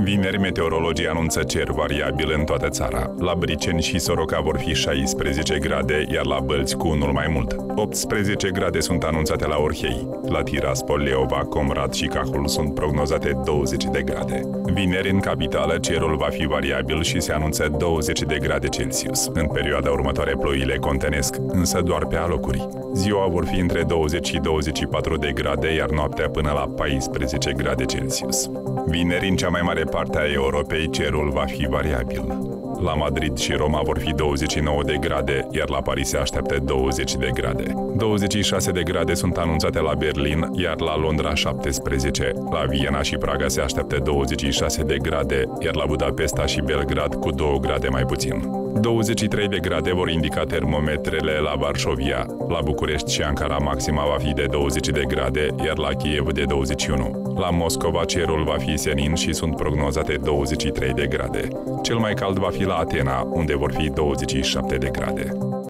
Vineri, meteorologii anunță cer variabil în toată țara. La Briceni și Soroca vor fi 16 grade, iar la Bălți cu unul mai mult. 18 grade sunt anunțate la Orhei. La Tiraspol, Leova, Comrat și Cahul sunt prognozate 20 de grade. Vineri, în capitală, cerul va fi variabil și se anunță 20 de grade Celsius. În perioada următoare, ploile contenesc, însă doar pe alocuri. Ziua vor fi între 20 și 24 de grade, iar noaptea până la 14 grade Celsius. Vineri, în cea mai mare parte a Europei, cerul va fi variabil. La Madrid și Roma vor fi 29 de grade, iar la Paris se așteaptă 20 de grade. 26 de grade sunt anunțate la Berlin, iar la Londra 17. La Viena și Praga se așteaptă 26 de grade, iar la Budapesta și Belgrad cu 2 grade mai puțin. 23 de grade vor indica termometrele la Varșovia. La București și Ankara maxima va fi de 20 de grade, iar la Kiev de 21. La Moscova cerul va fi senin și sunt prognozate 23 de grade. Cel mai cald va fi la Atena, unde vor fi 27 de grade.